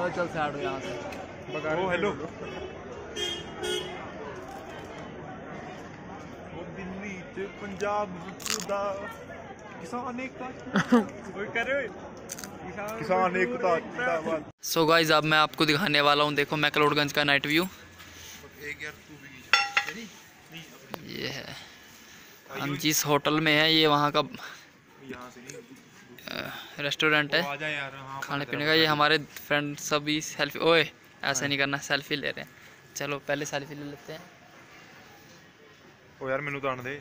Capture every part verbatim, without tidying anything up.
चल से हटो यहाँ से। ओ हेलो पंजाब किसान एकता किसान एकता। सो गाइस अब मैं आपको दिखाने वाला हूँ, देखो मैक्लोडगंज का नाइट व्यू। ये है, हम जिस होटल में है ये वहाँ का रेस्टोरेंट है खाने पीने का। ये हमारे फ्रेंड सभी सेल्फी, ओए ऐसा नहीं करना, सेल्फी ले रहे हैं। चलो पहले सेल्फी ले लेते हैं। ओ यार मैनू तो आने दे।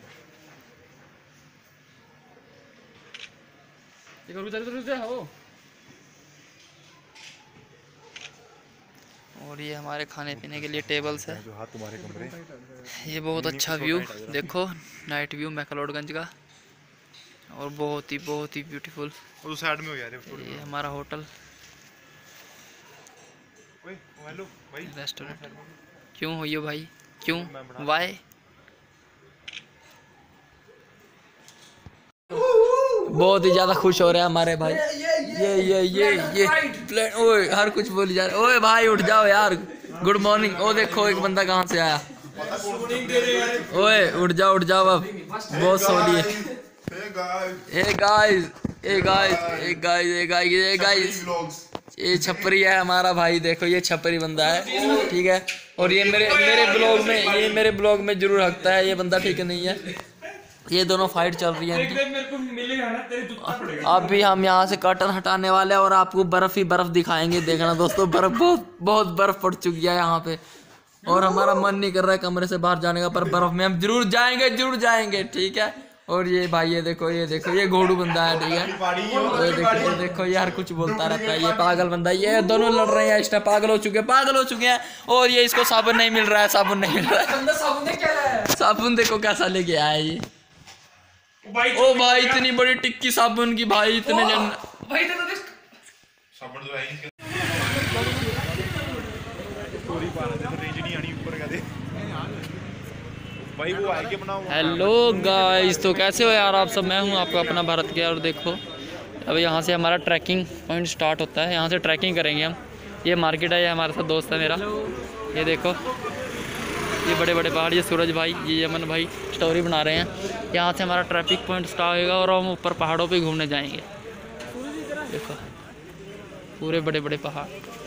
और ये हमारे खाने पीने के लिए टेबल्स है। जो हाथ तुम्हारे कमरे। ये बहुत अच्छा व्यू देखो, नाइट व्यू मैक्लोडगंज का, और बहुत ही बहुत ही ब्यूटीफुल। वो साइड में हो यार। ये हमारा होटल ओए हेलो भाई रेस्टोरेंट। क्यों हो ये भाई, क्यों, वाई? बहुत ही ज्यादा खुश हो रहे हैं हमारे भाई। ये ये ये ये प्लेन, ओए हर कुछ बोली जा रहा है। ओए भाई उठ जाओ यार, गुड मॉर्निंग। ओ देखो एक बंदा कहाँ से आया। ओए उठ जाओ उठ जाओ, अब बहुत सो लिए। ए गाइस ए गाइस ए गाइस ए गाइस ए गाइस ये छपरी है हमारा भाई, देखो ये छपरी बंदा है, ठीक है। और ये मेरे मेरे ब्लॉग में ये मेरे ब्लॉग में जरूर हकता है, ये बंदा ठीक नहीं है। ये दोनों फाइट चल रही है। अब भी हम यहाँ से कर्टन हटाने वाले हैं और आपको बर्फ ही बर्फ दिखाएंगे, देखना दोस्तों। बर्फ बहुत बहुत बर्फ पड़ चुकी है यहाँ पे, और हमारा मन नहीं कर रहा है कमरे से बाहर जाने का, पर बर्फ में हम जरूर जाएंगे जरूर जाएंगे, ठीक है। और ये भाई ये देखो ये देखो ये घोड़ू बंदा है, ठीक है। ये देखो ये देखो ये हर कुछ बोलता रहता है, ये पागल बंदा। ये दोनों लड़ रहे हैं, इस पागल हो चुके हैं पागल हो चुके हैं। और ये इसको साबुन नहीं मिल रहा है, साबुन नहीं मिल रहा है। साबुन देखो कैसा लेके आया ये। ओ भाई इतनी बड़ी टिक्की साबुन की भाई, इतने जन भाई साबुन तो है ही स्टोरी पा रहे थे, रेंज नहीं आनी ऊपर कहते भाई वो आगे बनाओ। हेलो गाइस, तो कैसे हो यार आप सब? मैं हूं आपका अपना भारत के। और देखो अब यहाँ से हमारा ट्रैकिंग पॉइंट स्टार्ट होता है, यहाँ से ट्रैकिंग करेंगे हम। ये मार्केट है, ये हमारे साथ दोस्त है मेरा, ये देखो ये बड़े बड़े पहाड़। ये सूरज भाई, ये यमन भाई स्टोरी बना रहे हैं। यहाँ से हमारा ट्रैफिक पॉइंट स्टार्ट होगा और हम ऊपर पहाड़ों पे घूमने जाएंगे। देखो पूरे बड़े बड़े पहाड़।